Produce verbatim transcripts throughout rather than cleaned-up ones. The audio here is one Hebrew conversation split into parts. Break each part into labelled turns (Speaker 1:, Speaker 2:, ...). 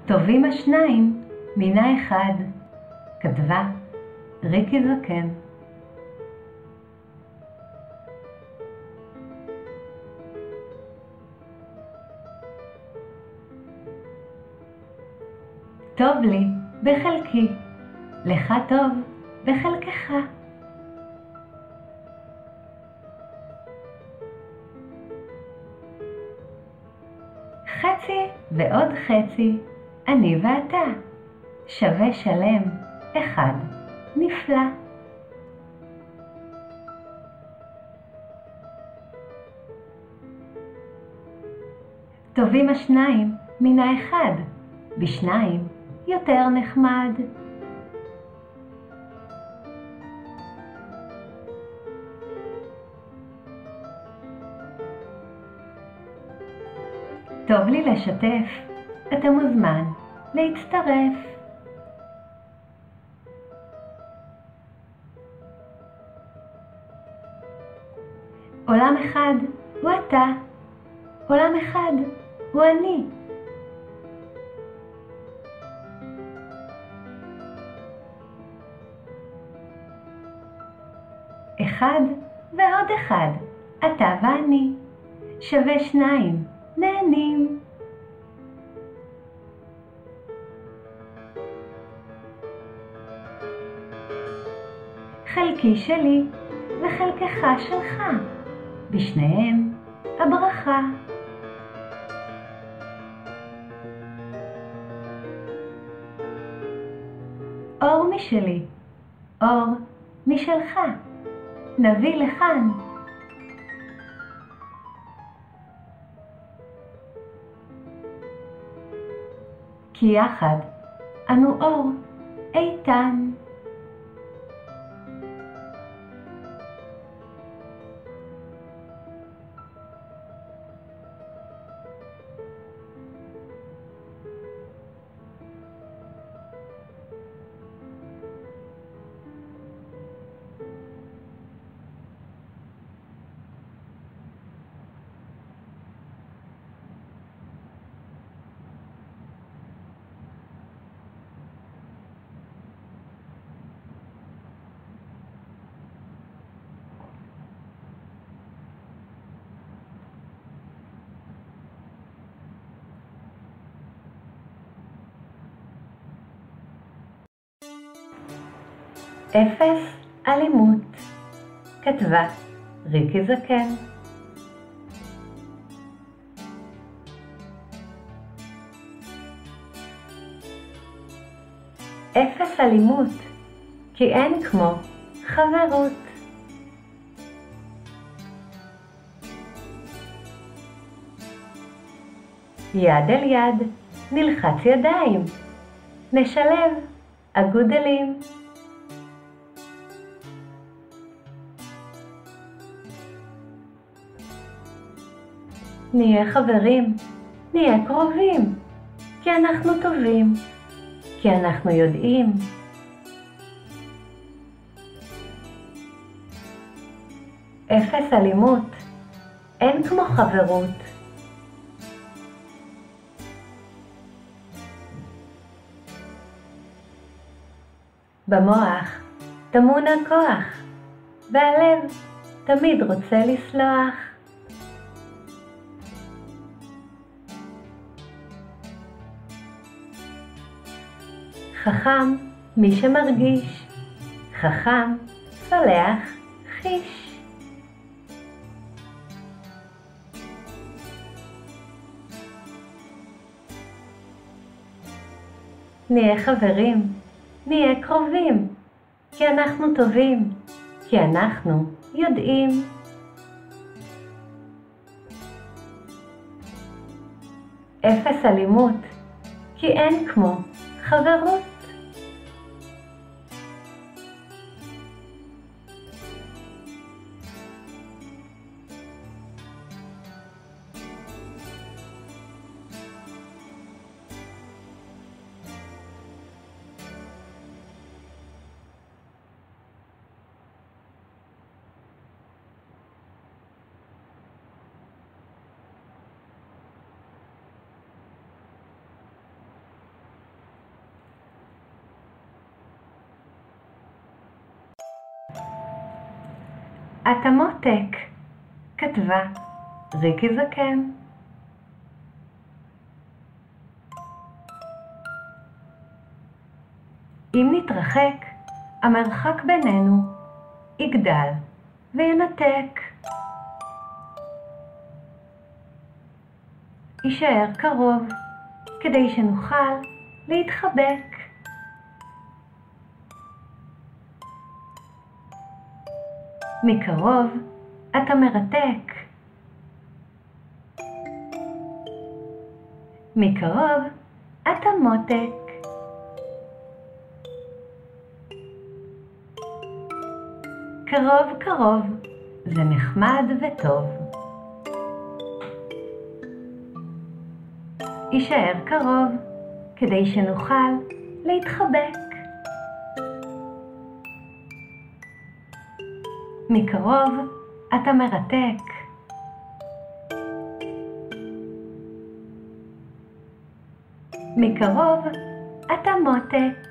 Speaker 1: טובים השניים מן האחד. כתבה ריקי זקן. טוב לי בחלקי, לך טוב בחלקך. חצי ועוד חצי, אני ואתה, שווה שלם אחד, נפלא. טובים השניים מן האחד, בשניים יותר נחמד. טוב לי לשתף, אתה מוזמן להצטרף. עולם אחד הוא אתה, עולם אחד הוא אני. אחד ועוד אחד, אתה ואני, שווה שניים, נהנים. חלקי שלי וחלקך שלך, בשניהם הברכה. אור משלי, אור משלך, נביא לכאן. כי יחד אנו אור איתן. אפס אלימות. כתבה ריקי זקן. אפס אלימות, כי אין כמו חברות. יד אל יד נלחץ ידיים, נשלב אגודלים. נהיה חברים, נהיה קרובים, כי אנחנו טובים, כי אנחנו יודעים. אפס אלימות, אין כמו חברות. במוח טמון הכוח, והלב תמיד רוצה לסלוח. חכם מי שמרגיש, חכם סולח חיש. נהיה חברים, נהיה קרובים, כי אנחנו טובים, כי אנחנו יודעים. אפס אלימות, כי אין כמו חברות. אתה מותק, כתבה ריקי זקן. אם נתרחק, המרחק בינינו יגדל וינתק. יישאר קרוב כדי שנוכל להתחבק. מקרוב אתה מרתק. מקרוב אתה מותק. קרוב קרוב זה נחמד וטוב. יישאר קרוב כדי שנוכל להתחבק. מקרוב אתה מרתק. מקרוב אתה מותק.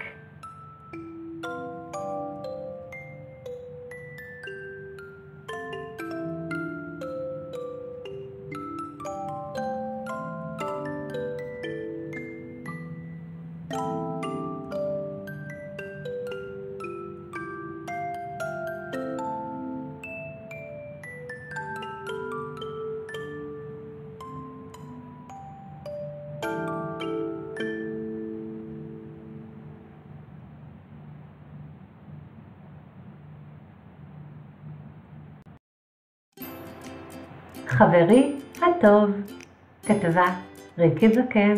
Speaker 1: חברי הטוב, כתבה ריקי זקן.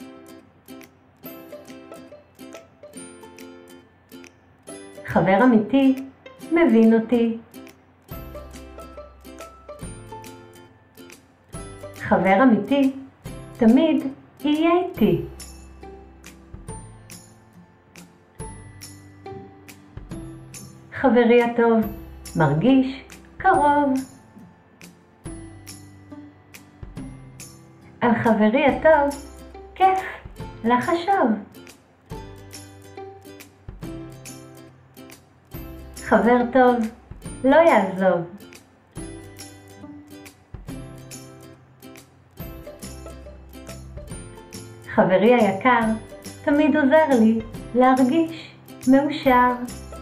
Speaker 1: חבר אמיתי מבין אותי. חבר אמיתי תמיד יהיה איתי. חברי הטוב מרגיש קרוב. על חברי הטוב כיף לחשוב. חבר טוב לא יעזוב. חברי היקר תמיד עוזר לי להרגיש מאושר.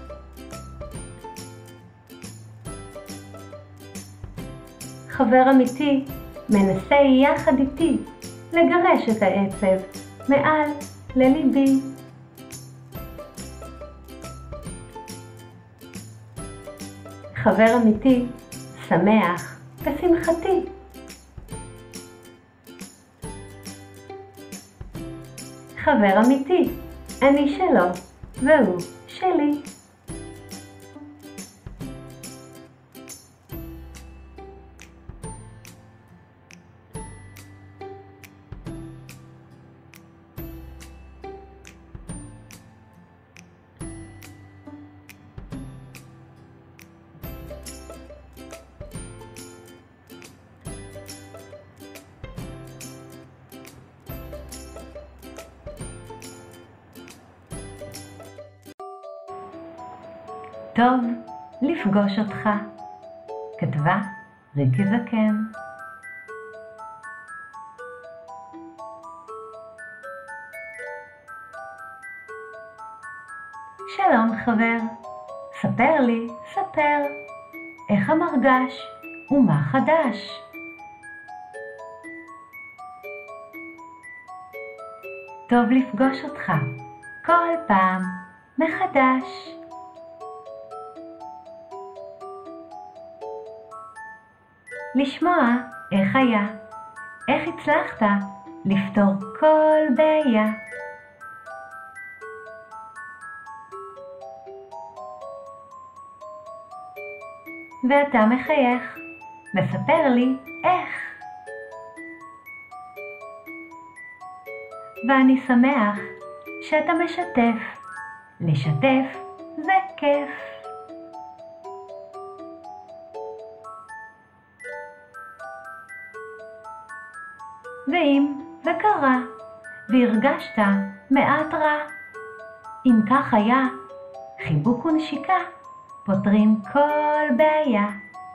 Speaker 1: חבר אמיתי מנסה יחד איתי לגרש את העצב מעל לליבי. חבר אמיתי שמח בשמחתי. חבר אמיתי, אני שלו והוא שלי. טוב לפגוש אותך, כתבה ריקי זקן. שלום חבר, ספר לי, ספר, איך המרגש ומה חדש? טוב לפגוש אותך, כל פעם מחדש. לשמוע איך היה, איך הצלחת לפתור כל בעיה. ואתה מחייך, מספר לי איך. ואני שמח שאתה משתף, לשתף זה כיף. ואם זה קרה, והרגשת מעט רע, אם כך היה, חיבוק ונשיקה פותרים כל בעיה.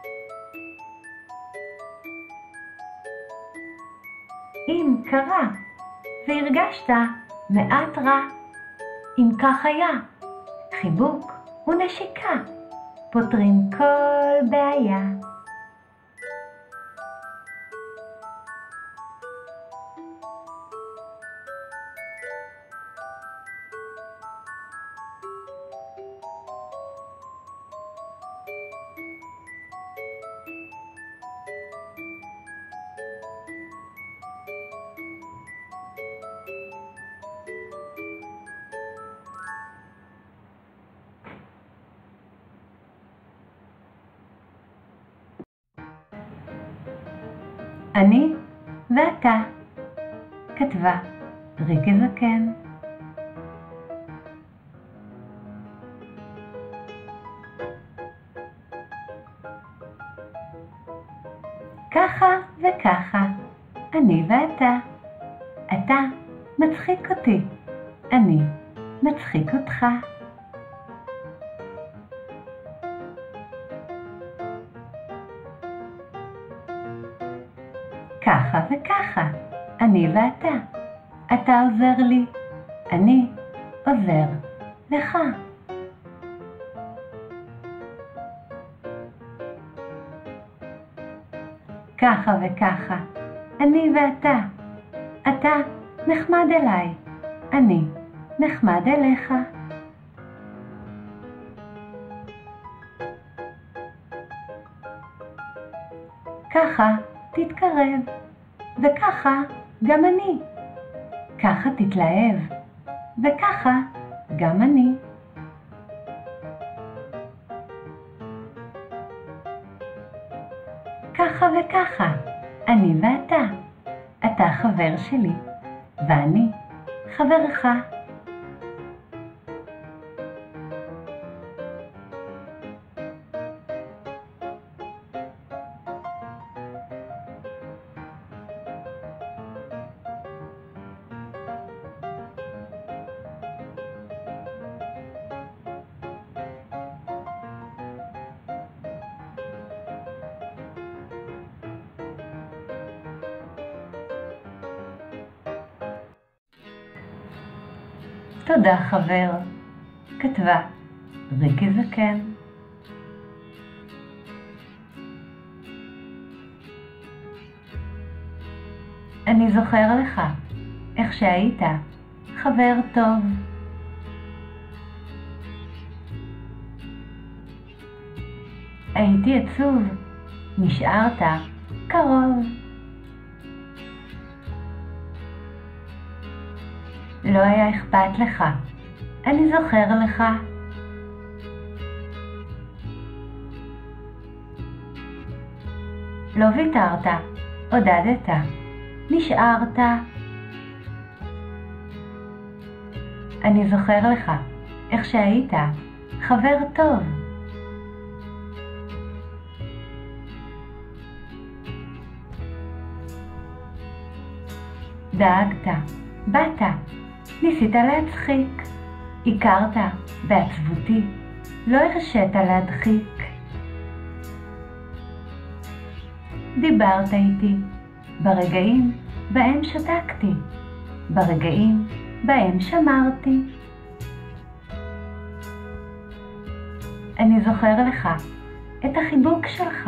Speaker 1: אם קרה, והרגשת מעט רע. אם כך היה, חיבוק ונשיקה פותרים כל בעיה. אני ואתה, כתבה ריקי זקן. ככה וככה, אני ואתה. אתה מצחיק אותי, אני מצחיק אותך. ככה וככה, אני ואתה. אתה עוזר לי, אני עוזר לך. ככה וככה, אני ואתה. אתה נחמד אליי, אני נחמד אליך. ככה תתקרב, וככה גם אני. ככה תתלהב, וככה גם אני. ככה וככה, אני ואתה. אתה חבר שלי, ואני חברך. תודה חבר, כתבה ריקי זקן. אני זוכר לך איך שהיית חבר טוב. הייתי עצוב, נשארת קרוב. לא היה אכפת לך, אני זוכר לך. לא ויתרת, עודדת, נשארת. אני זוכר לך איך שהיית חבר טוב. דאגת, באת, ניסית להצחיק, הכרת בעצבותי, לא הרשית להדחיק. דיברת איתי ברגעים בהם שתקתי, ברגעים בהם שמרתי. אני זוכר לך את החיבוק שלך.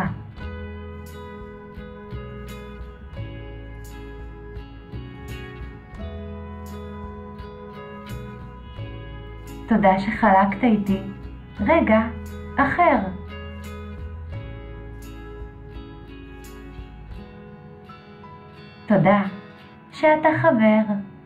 Speaker 1: תודה שחלקת איתי רגע אחר. תודה שאתה חבר.